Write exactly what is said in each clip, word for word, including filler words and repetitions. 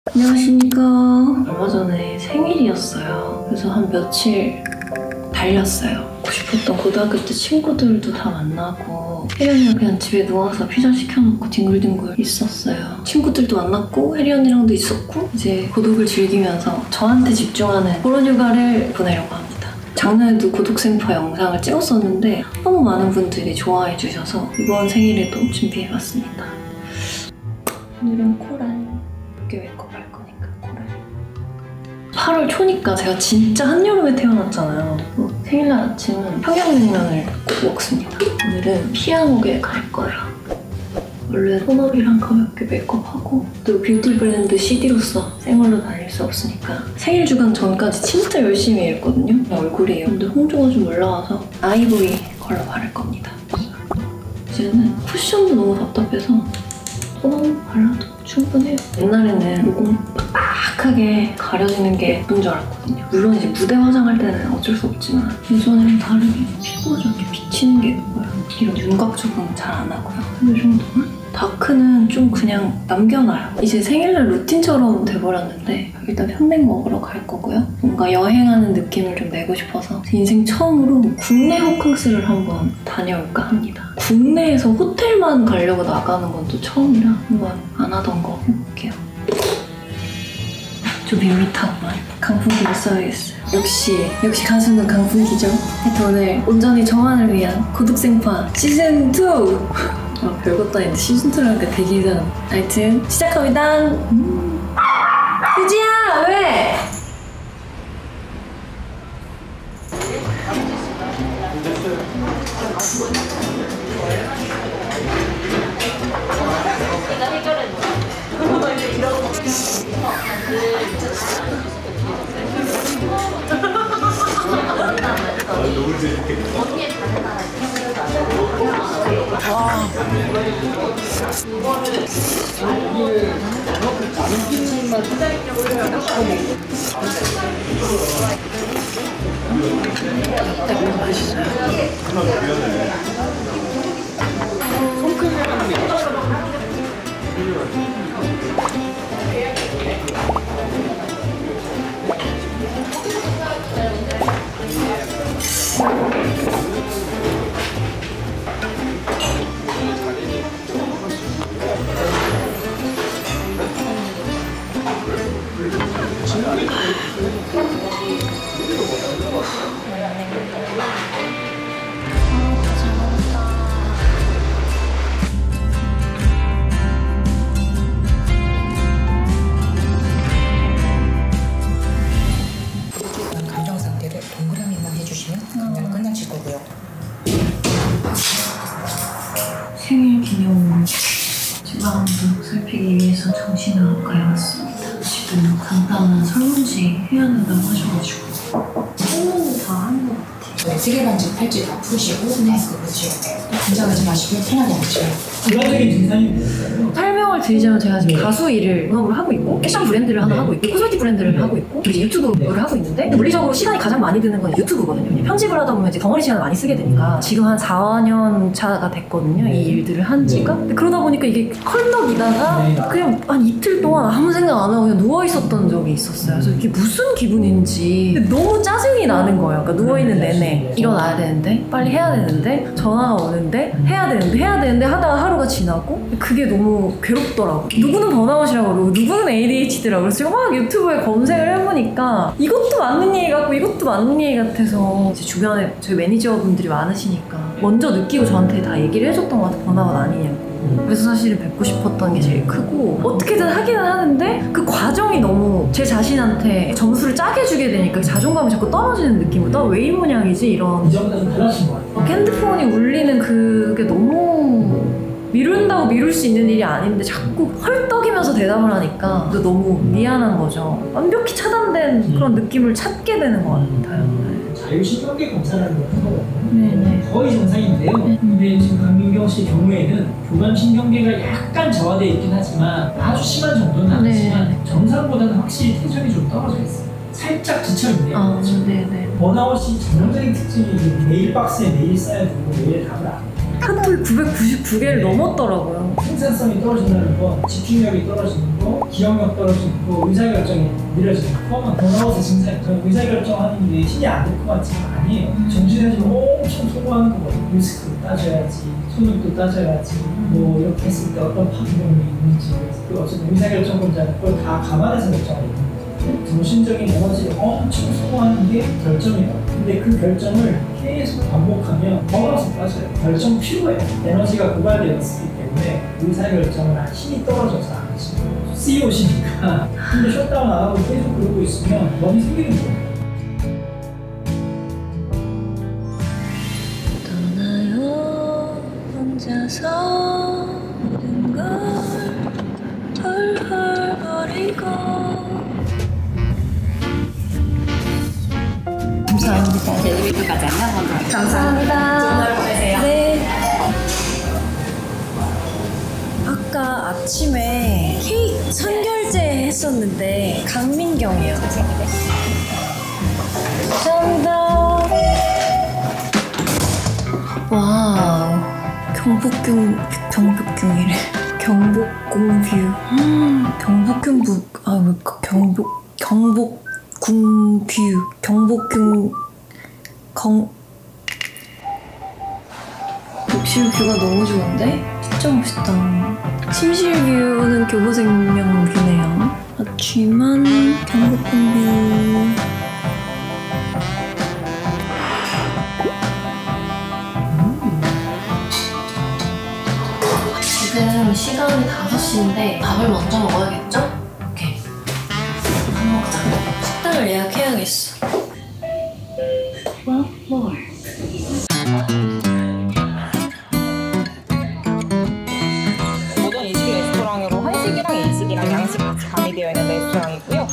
안녕하십니까. 얼마 전에 생일이었어요. 그래서 한 며칠 달렸어요. 보고 싶었던 고등학교 때 친구들도 다 만나고 혜리 언니가 그냥 집에 누워서 피자 시켜놓고 뒹굴뒹굴 있었어요. 친구들도 만났고 혜리 언니랑도 있었고 이제 고독을 즐기면서 저한테 집중하는 그런 휴가를 보내려고 합니다. 작년에도 고독생파 영상을 찍었었는데 너무 많은 분들이 좋아해 주셔서 이번 생일에도 준비해봤습니다. 오늘은 코랄 몇 개 메이크업 할 거니까 코랄. 팔월 초니까 제가 진짜 한여름에 태어났잖아요. 어, 생일날 아침은 평양냉면을 꼭 먹습니다. 오늘은 피아노게 갈 거예요. 원래 톤업이랑 가볍게 메이크업하고 또 뷰티 브랜드 씨디로서 생얼로 다닐 수 없으니까 생일 주간 전까지 진짜 열심히 일했거든요. 얼굴이 근데 홍조가 좀 올라와서 아이보리 컬러 바를 겁니다. 이제는 쿠션도 너무 답답해서 톤업 발라도 충분해요. 옛날에는 모공 빡빡하게 가려지는 게 예쁜 줄 알았거든요. 물론 이제 무대 화장할 때는 어쩔 수 없지만 예전에는 다르게 피부가 저렇게 비치는 게 예뻐요. 이런 윤곽 조금 잘 안 하고요. 이 정도만? 다크는 좀 그냥 남겨놔요. 이제 생일날 루틴처럼 돼버렸는데 일단 편백 먹으러 갈 거고요. 뭔가 여행하는 느낌을 좀 내고 싶어서 인생 처음으로 국내 호캉스를 한번 다녀올까 합니다. 국내에서 호텔만 가려고 나가는 건 또 처음이라 한번 안 하던 거 해볼게요. 좀 밋밋하구만. 강풍기를 써야겠어요. 역시 역시 가수는 강풍기죠. 하여튼 오늘 온전히 저만을 위한 고독생파 시즌 투! 아, 별것도 아닌데 시즌투라니까 되게 이상하네. 하여튼 시작합니다. 음. 유지야 왜? 와. 너무 맛있어요. 생일 기념으로 지방도 살피기 위해서 정신의학과에 왔습니다. 지금 간단한 설문지 해야 된다고 하셔가지고 설문을 다 하는 것 같아요. 네, 쓰개반지, 팔찌 다 푸시고 마스크 붙이고 긴장하지 마시고 편하게 앉으세요. 일반적인 증상이 설명을 드리자면 제가 지금 네. 가수 일을 본업으로 하고 있고 패션 브랜드를 하나 네. 하고 있고 코스메틱 브랜드를 네. 하고 있고 이제 유튜브를 하고 있는데 물리적으로 시간이 가장 많이 드는 건 유튜브거든요. 편집을 하다 보면 이제 덩어리 시간을 많이 쓰게 되니까 지금 한 사 년 차가 됐거든요. 네. 이 일들을 한 지가. 근데 그러다 보니까 이게 컬럭이다가 네. 그냥 한 이틀 동안 아무 생각 안 하고 그냥 누워있었던 적이 있었어요. 그래서 이게 무슨 기분인지 너무 짜증이 나는 거예요. 그러니까 누워있는 내내 일어나야 되는데 빨리 해야 되는데 전화가 오는데 해야 되는데 해야 되는데 하다가 하루가 지나고 그게 너무 괴롭더라고. 누구는 번아웃이라고 그러고 누구는 에이디에이치디라고 그래서 제가 막 유튜브에 검색을 해보니까 이것도 맞는 얘기 같고 이것도 맞는 얘기 같아서 이제 주변에 저희 매니저분들이 많으시니까 먼저 느끼고 저한테 다 얘기를 해줬던 것 같아요. 번아웃 아니냐고. 그래서 사실은 뵙고 싶었던 게 제일 크고 어떻게든 하기는 하는데 그 과정이 너무 제 자신한테 점수를 짜게 주게 되니까 자존감이 자꾸 떨어지는 느낌으로 나 왜 이 모양이지? 이런 이전보다 좀 달라진 것 같아요. 핸드폰이 울리는 그게 너무 미룬다고 미룰 수 있는 일이 아닌데 자꾸 헐떡이면서 대답을 하니까 너무 미안한 거죠. 완벽히 차단된 음. 그런 느낌을 찾게 되는 것 같아요. 네. 자율신경계 검사라는 걸 하거든요. 네네. 거의 정상인데요. 네. 근데 지금 강민경 씨 경우에는 교감신경계가 약간 저하되어 있긴 하지만 아주 심한 정도는 아니지만 네. 정상보다는 확실히 텐션이 좀 떨어져 있어요. 살짝 지쳐있네요. 아, 네네. 번아웃이 전형적인 특징이 메일 박스에 메일 쌓여두고 메일 답을 안 해요. 카톡이 구백구십구 개를 네. 넘었더라고요. 생산성이 떨어진다는 건 집중력이 떨어지는 거, 기억력 떨어지고 의사결정이 느려지는 포함한 번아웃의 증상이 저는 의사결정하는 게 힘이 안 될 것 같지만 아니에요. 음. 정신에서 엄청 소모하는 거거든요. 리스크도 따져야지, 소득도 따져야지, 뭐 이렇게 했을 때 어떤 파급력이 있는지 그 어쨌든 의사결정권자는 그걸 다 감안해서 결정하거든요. 정신적인 에너지를 엄청 소모하는 게 결정이다. 근데 그 결정을 계속 반복하면 번아웃에 빠져요. 결정 필요해요. 에너지가 고갈되었기 때문에 의사결정을 한 힘이 떨어져서 안 하시고 씨이오시니까 근데 셧다운 안 하고 계속 그러고 있으면 뭔이 생기는 거예요. 떠나요 혼자서 모든 걸 헐헐 버리고 감사합니다. 여기까지 안녕. 감사합니다. 좋은 하루 보내세요. 네. 아까 아침에 케이크 선결제 했었는데 강민경이요. 감사합니다. 와우. 경복궁 경복궁이래. 경복궁 뷰. 음, 경복궁 뷰. 아, 왜 경복 경복궁 뷰. 경복궁 경 욕실 뷰가 너무 좋은데? 진짜 멋있다. 침실 뷰는 교보생명 뷰네요. 아침한 경복궁 뷰. 지금 시간이 다섯 시인데 밥을 먼저 먹어야겠죠? 오케이. 밥 먹자. 식당을 예약해야겠어. twelve floor. 모던 이식 레스토랑으로 한식이랑 일식이랑 양식 같이 가미되어 있는 레스토랑이고요.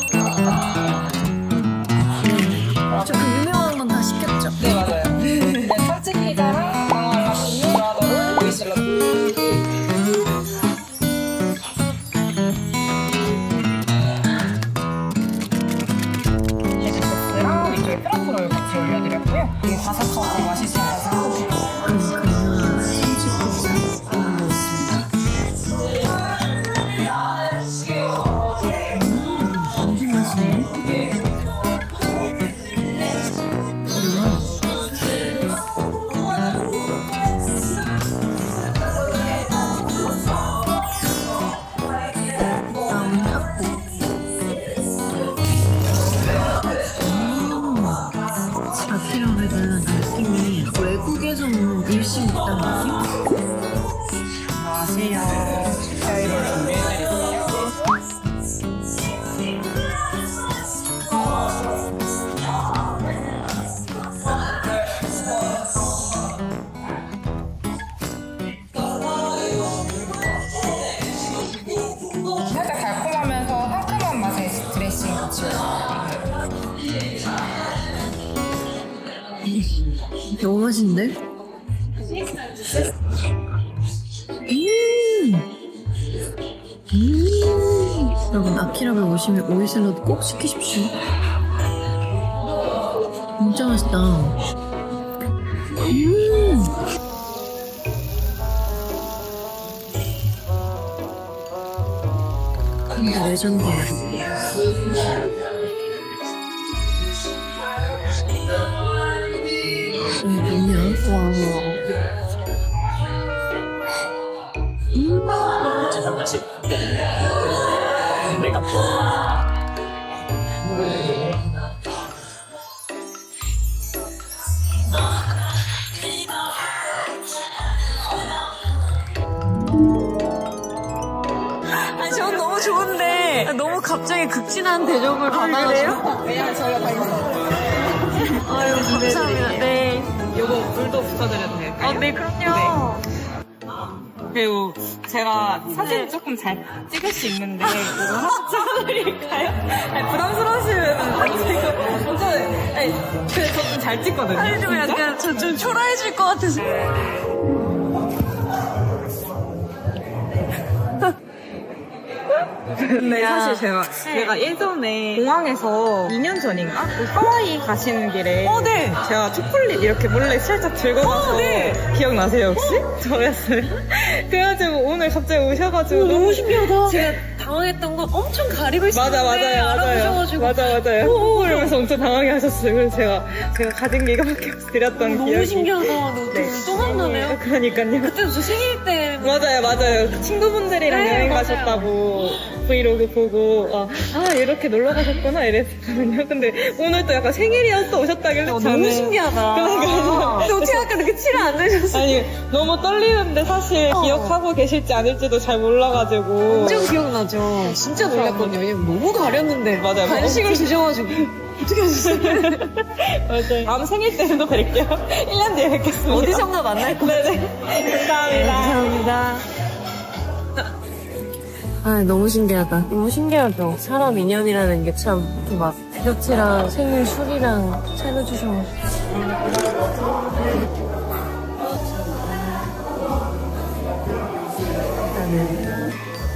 저 그 유명한 건 다 시켰죠? 네, 맞아요. 네, 파치 피자랑 강화랑 브라더를 보이실러. 치즈 소스랑 위쪽에 트러플을 같이 올려드렸고요. 이게 바삭하고 맛있어서 자취라면은 느낌이 외국에서 온 일식 있다는 느낌? 안녕하세요. 저희를 준비해드릴게요. 살짝 달콤하면서 상큼한 맛의 드레싱 같이 올려드릴게요. 너무 맛있는데? 음! 음! 여러분 아키라베 오시면 오일 샐러드 꼭 시키십시오. 진짜 맛있다. 음! 근데 레전드야. 이게 뭐냐? 와. 음. 제가 다시 내가 아니 전 너무 좋은데 너무 갑자기 극진한 대접을 받아가지고. 왜냐면 저희가 다 있어요. 아유 감사합니다. 네. 요거 물도 부탁드려도 될까요? 어, 네 그럼요. 그리고 제가 사진 조금 잘 찍을 수 있는데 이거 하나 찍어드릴까요? 아니, 부담스러우시면 제가 좀 아니 그래 저 좀 잘 찍거든요. 아니 좀 약간 저 좀 초라해질 것 같아서. 근데 야. 사실 제가 제가 예전에 공항에서 이 년 전인가 그 하와이 가시는 길에 어, 네. 제가 초콜릿 이렇게 몰래 살짝 들고 가서 어, 네. 기억나세요 혹시? 저였어요. 그래가지고 오늘 갑자기 오셔가지고 어, 너무 신기하다. 제가 다 당황했던 건 엄청 가리고 있었는데 맞아, 맞아요, 맞아요. 알아보셔가지고 맞아, 맞아요. 오, 이러면서 엄청 당황해 하셨어요. 그래서 제가, 제가 가진 게 이거밖에 없어 드렸던 너무 기억이. 신기하다. 너 네. 또 만나네요. 그러니까요. 그때 저 생일 때 맞아요, 맞아요. 그 친구분들이랑 네, 여행 맞아요. 가셨다고 브이로그 보고, 아, 아, 이렇게 놀러 가셨구나, 이랬거든요. 근데 오늘 또 약간 생일이어서 오셨다길래. 어, 저는 너무 신기하다. 그러니까요. 근데 어떻게 아까 이렇게 티를 안 내셨어요? 아니, 너무 떨리는데 사실 어. 기억하고 계실지 아닐지도 잘 몰라가지고. 완전 기억나죠? 진짜 놀랐거든요. 왜냐면 너무 가렸는데 맞아요. 간식을 주셔가지고 어떻게 하셨어요? 맞아요. 다음 생일 때는 또 뵐게요. 일 년 뒤에 뵙겠습니다. 어디선가 만날 거예요. 네네. 감사합니다. 감사합니다. 아, 너무 신기하다. 너무 신기하죠? 사람 인연이라는 게 참, 이렇게 막, 디저트랑 생일 술이랑 차려주셔가지고. 일단은.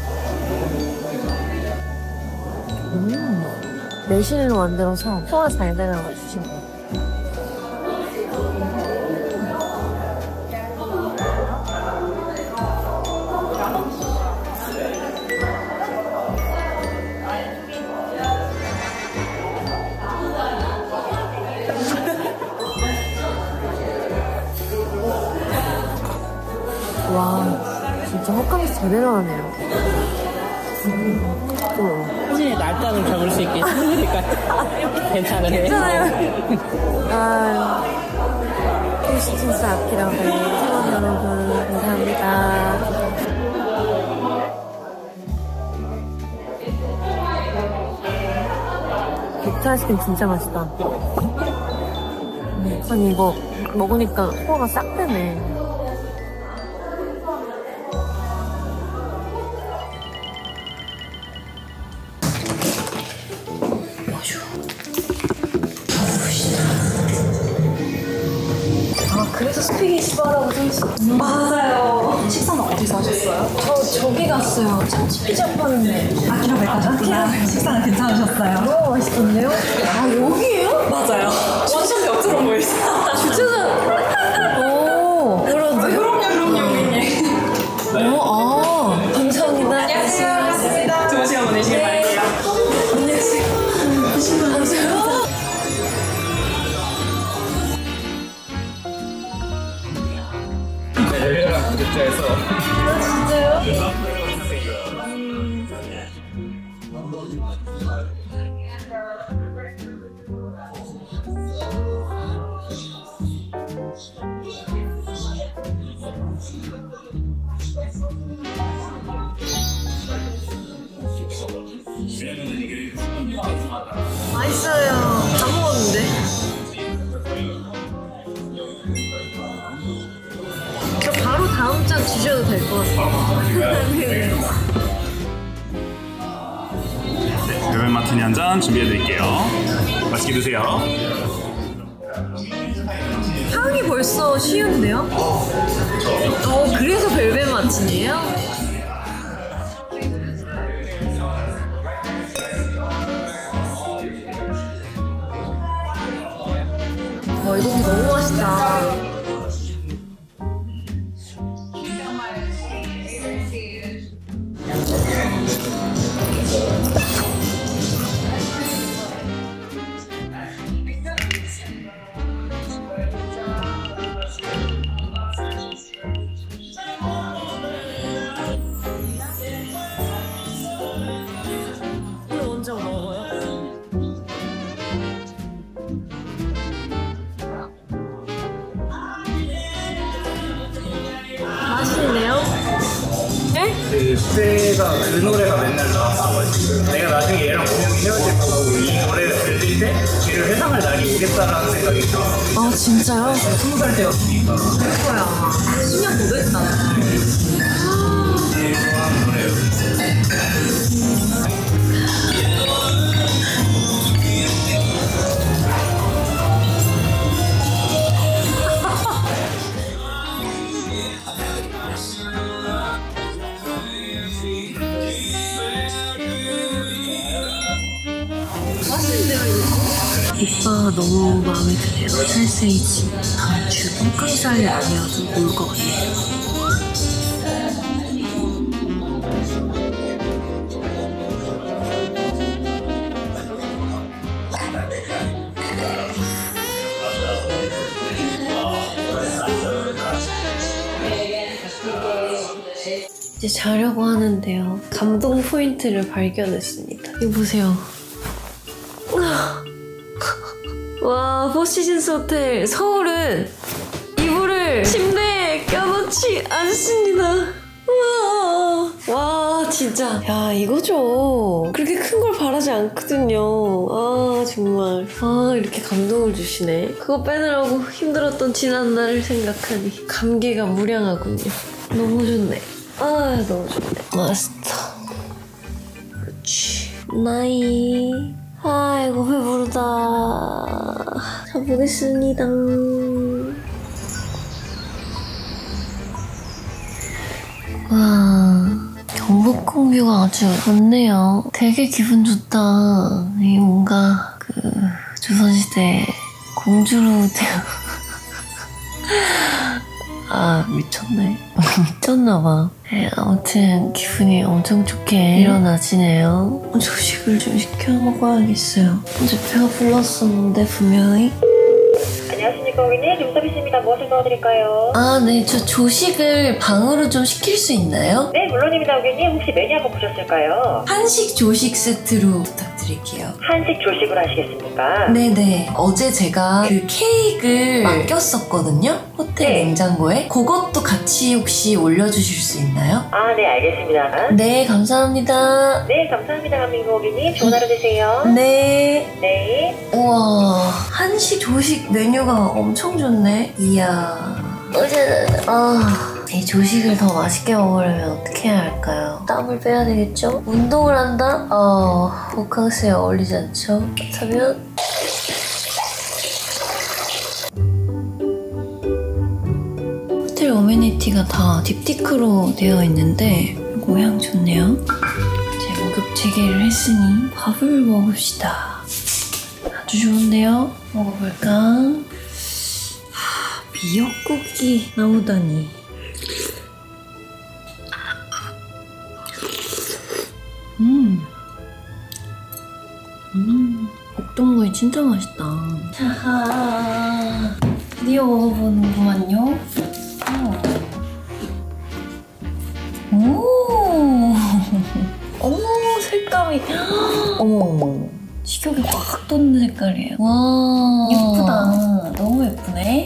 음, 매실로 만들어서 소화 잘 되는 거 주신 거예요. 와, 진짜 헛강에서 제대로 하네요. 음, 사진의 날짜는 적을 수 있게 해드릴까요? 괜찮으세요? 괜찮아요. 아, 크리스틴스 아키라고 팀원 여러분, 감사합니다. 빅터 아이스크림 진짜 맛있다. 음, 아니, 이거 먹으니까 소화가 싹 되네. 그래서 스피기시 바라고 써있어. 맞아요. 식사는 어디서 하셨어요? 저 저기 갔어요. 참치 피자 파는데. 아키라 가셨구나. 식사는 괜찮으셨어요? 너무 맛있던데요? 아, 여기에요? 맞아요. 완전 옆으로 보였어요. 주차장. 오, 그러세요? 그럼요, 그럼요. 오, 아, 감사합니다. 안녕하세요. 좋은 시간 보내시길 바랄게요. 안녕하세요. 감사합니다. 열렬한 구독자에서 진짜요? 맛있어요. 다 먹었는데. 저 바로 다음 잔 주셔도 될 것 같아요. 네. 레벨 마티니 한 잔 준비해드릴게요. 맛있게 드세요. 향이 벌써 쉬운데요? 어, 그래서 벨벳 마틴이에요? 와, 이거 너무 맛있다. 이거 먼저 먹어요. 맛있네요. 네? 그 그때가 그 노래가 맨날 나왔어가지고 내가 나중에 얘랑 분명히 헤어질 거고 이 노래를 들을 때 걔를 회상할 날이 오겠다라는 생각이 들어. 아, 진짜요? 스무 살 때였으니까. 그거야. 십 년 더 됐다. 제일 좋아하는 노래예요. 오빠가 너무 마음에 드네요. 살세이지. 단추. 똥강살 아니어도 올 것 같네요. 이제 자려고 하는데요. 감동 포인트를 발견했습니다. 이거 보세요. 와, 포시즌스 호텔 서울은 이불을 침대에 껴놓지 않습니다. 우와. 와, 진짜. 야, 이거죠. 그렇게 큰 걸 바라지 않거든요. 아, 정말. 아, 이렇게 감동을 주시네. 그거 빼느라고 힘들었던 지난날을 생각하니 감개가 무량하군요. 너무 좋네. 아, 너무 좋네. 마스터. 그렇지. 나이. 아이고, 배부르다. 자보겠습니다. 와, 경복궁 뷰가 아주 좋네요. 되게 기분 좋다. 이 뭔가 그 조선시대 공주로 되어 아, 미쳤네. 미쳤나봐. 네, 아무튼 기분이 엄청 좋게 일어나지네요. 조식을 좀 시켜 먹어야겠어요. 어제 배가 불렀었는데 분명히. 안녕하십니까 고객님, 룸서비스입니다. 무엇을 도와드릴까요? 아, 네, 저 조식을 방으로 좀 시킬 수 있나요? 네, 물론입니다 고객님. 혹시 메뉴 한번 보셨을까요? 한식 조식 세트로 부탁드릴게요. 한식 조식으로 하시겠습니까? 네네. 어제 제가 그 케이크를 맡겼었거든요? 호텔 네. 냉장고에. 그것도 같이 혹시 올려주실 수 있나요? 아, 네, 알겠습니다. 네, 감사합니다. 네, 감사합니다 강민구 고객님. 좋은 하루 되세요. 네. 네. 우와, 한식 조식 메뉴가 엄청 좋네. 이야. 어제, 아, 이 조식을 더 맛있게 먹으려면 어떻게 해야 할까요? 땀을 빼야 되겠죠? 운동을 한다? 어, 호캉스에 어울리지 않죠? 그렇다면 호텔 어메니티가 다 딥티크로 되어 있는데 이거 향 좋네요. 이제 목욕 재개를 했으니 밥을 먹읍시다. 아주 좋은데요? 먹어볼까? 하, 미역국이 나오다니. 음. 음. 볶동구이 진짜 맛있다. 하하. 드디어 먹어보는구만요. 오. 어머, 색감이. 어머, 어머. 식욕이 확 돋는 색깔이에요. 와, 예쁘다. 너무 예쁘네.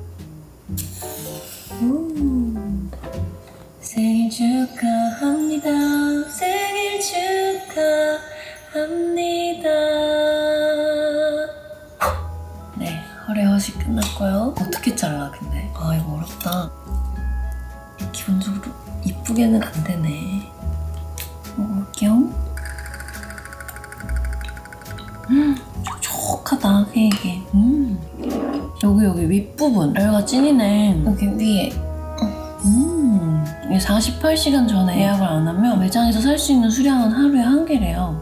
음. 생일 축하합니다. 생일 축하합니다. 네, 허례 허식 끝났고요. 어떻게 잘라 근데? 아, 이거 어렵다. 기본적으로 이쁘게는 안 되네. 먹어볼게요. 음, 촉촉하다, 케이크. 음. 여기, 여기 윗부분. 여기가 찐이네. 여기 위에. 음. 이게 사십팔 시간 전에 예약을 안 하면 매장에서 살 수 있는 수량은 하루에 한 개래요.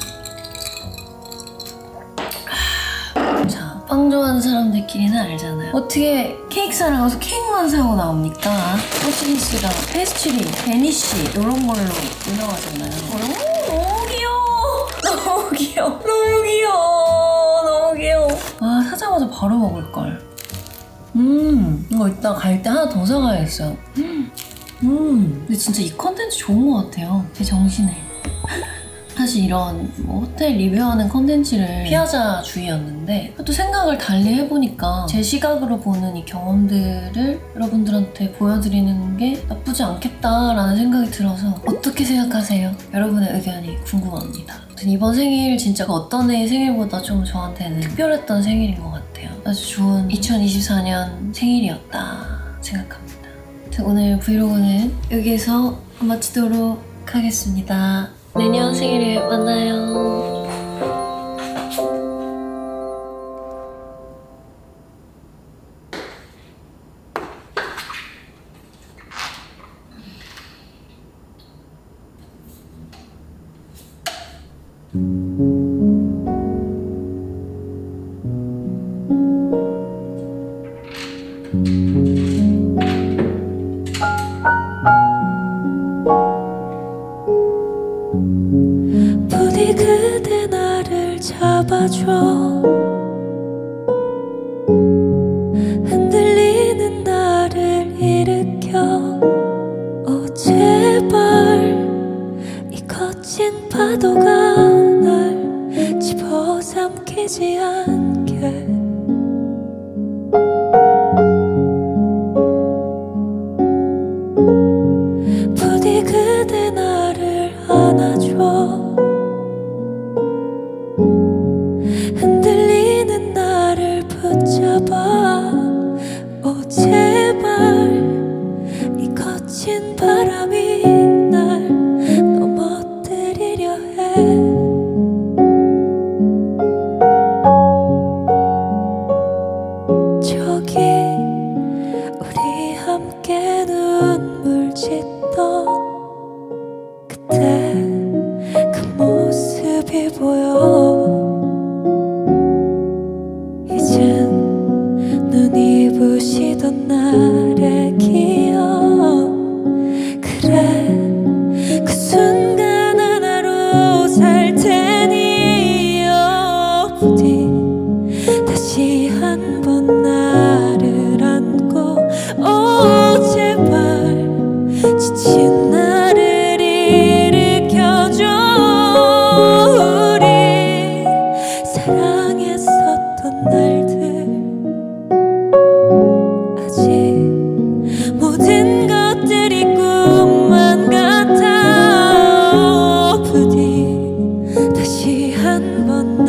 자, 빵 좋아하는 사람들끼리는 알잖아요. 어떻게 케이크 사러 가서 케이크만 사고 나옵니까? 포시즌스가 페스츄리, 베니쉬 이런 걸로 유명하잖아요. 너무 귀여워. 너무 귀여워. 너무 귀여워. 너무 귀여워. 아, 사자마자 바로 먹을걸. 음, 이거 이따 갈 때 하나 더 사가야겠어요. 음, 음, 근데 진짜 이 컨텐츠 좋은 것 같아요. 제 정신에. 사실 이런 뭐 호텔 리뷰하는 컨텐츠를 피하자 주의였는데 또 생각을 달리 해보니까 제 시각으로 보는 이 경험들을 여러분들한테 보여드리는 게 나쁘지 않겠다라는 생각이 들어서 어떻게 생각하세요? 여러분의 의견이 궁금합니다. 이번 생일 진짜 어떤 애의 생일보다 좀 저한테는 특별했던 생일인 것 같아요. 아주 좋은 이천이십사 년 생일이었다 생각합니다. 오늘 브이로그는 여기에서 마치도록 하겠습니다. 내년 생일에 만나요. 부디 그대 나를 잡아줘 흔들리는 나를 일으켜 오 제발 있던 날의 기억 그래 그 순간 하나로 살 테니 oh, 부디 다시 한 번 나를 안고 oh, 제발 지친 나를 일으켜줘 우리 사랑했었던 날들 아직 모든 것들이 꿈만 같아 부디 다시 한 번